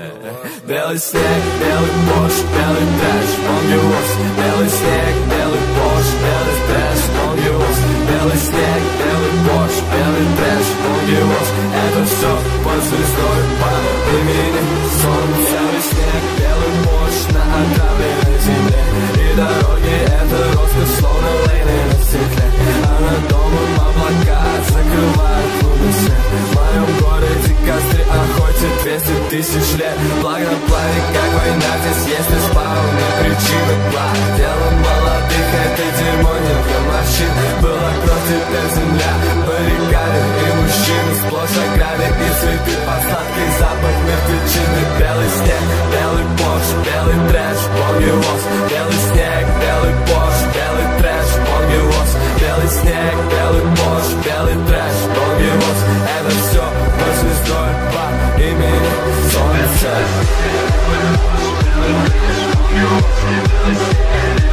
Белый снег, белый Порш, белый трэш, бомбиоз. Белый снег, белый Порш, белый трэш, бомбиоз. Белый снег, белый Порш, белый трэш, бомбиоз. Это все под звездой по имени Солнце. Белый снег, белый Порш на отравленной земле. И дороги это роскошь, словно лейны на стекле. А над домом облака закрывают лунный свет. В моем городе костры охотят 200 тысяч лет. Благо на плане, как война, здесь есть лишь вполне причины благ. Дело молодых, это дерьмо не для мужчин. Была кровь, теперь земля, баррикады и мужчины сплошь ограды и цветы под сладкий запах мертвечины. Белый снег, белый Порш, белый трэш, бомбиоз. Белый снег, белый Порш, белый трэш, бомбиоз. Белый снег, белый Порш, белый трэш, бомбиоз. Это все под звездой по имени Солнце.